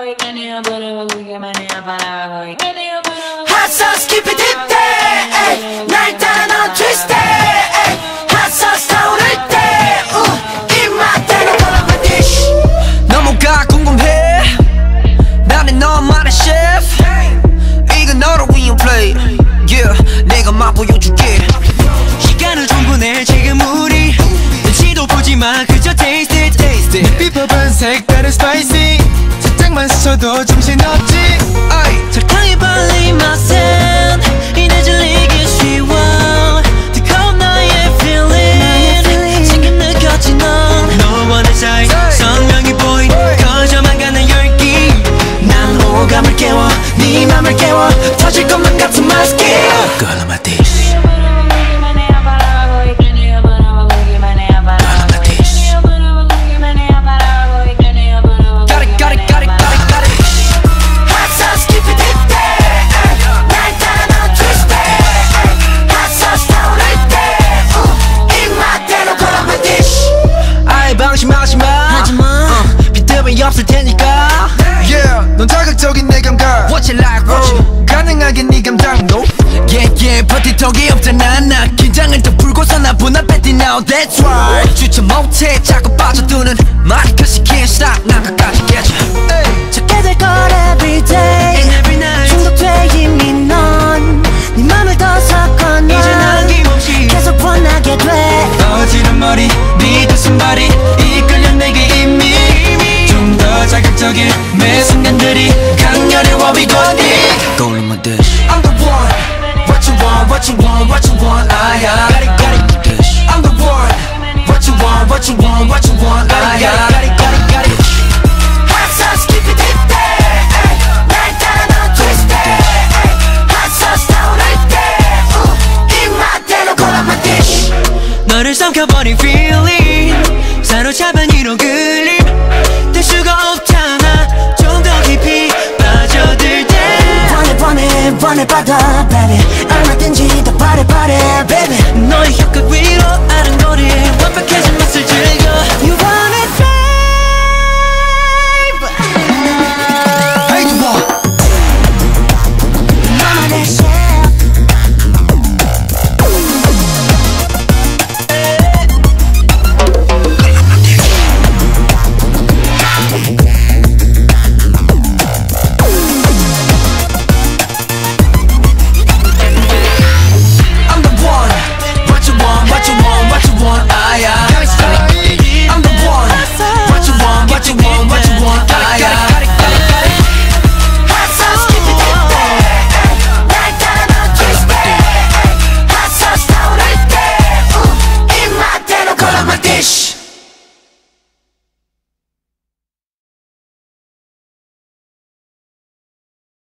Hot sauce keep it deep day 날 따라 넌 twist day Hot sauce 타오를 때 입맛대로 골라 my dish 너무가 궁금해 나는 너만의 chef 이건 너로 위한 play Yeah 내가 맛보여줄게 시간을 충분해 지금 우리 눈치도 보지마 그저 taste it 내 비법은 색다른 spicy 살짝만 스쳐도 정신없지 설탕이 발린 맛은 이내 질리기 쉬워 뜨거운 너의 feeling 지금 느꼈지 넌 너와 내 사이 선명히 보인 커져만 가는 열기 난 호감을 깨워 네 맘을 깨워 터질 것만 같은 맛있게 Girl, my dish 없을 테니까 Yeah 넌 자극적인 내 감각 What you like, what you 가능하게 네 감당도 Yeah yeah 버티턱이 없잖아 나 긴장을 더 풀고서 나 분할했지 now That's right 주체 못해 자꾸 빠져드는 말이 cause you can't stop 난 끝까지 깨져 찾게 될 걸 everyday And every night 중독돼 이미 넌 네 맘을 더 섞어 놔 이제 남김없이 계속 원하게 돼 어지른 머리 네 두 손발이 이끌려 내게 이미 좀 더 자극적인 매 순간들이 강렬해 what we gon' need Go in my dish I'm the one What you want, what you want, what you want Got it, got it dish I'm the one What you want, what you want, what you want got it Hot sauce keep it deep day 날 따라 넌 twist day Hot sauce 타오를 때 입맛대로 골라 my dish 너를 삼켜버린 feeling 사로잡은 이런 그림 될 수가 없잖아 좀 더 깊이 빠져들 때 원해 받아 baby 얼마든지 더 바래 baby 너의 혀끝 위로 아른거리 완벽해진 맛을 즐겨 You want